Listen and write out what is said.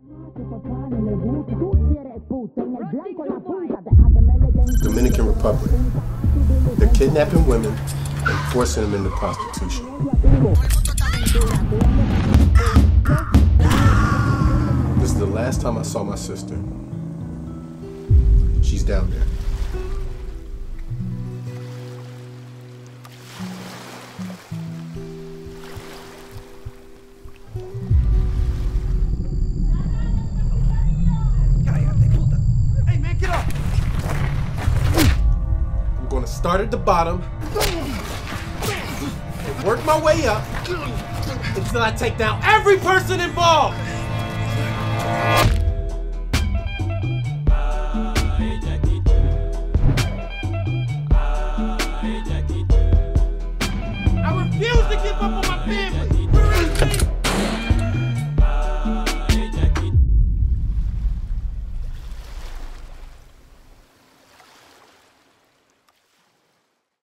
Dominican Republic. They're kidnapping women and forcing them into prostitution. This is the last time I saw my sister. She's down there. I'm gonna start at the bottom and work my way up until I take down every person involved.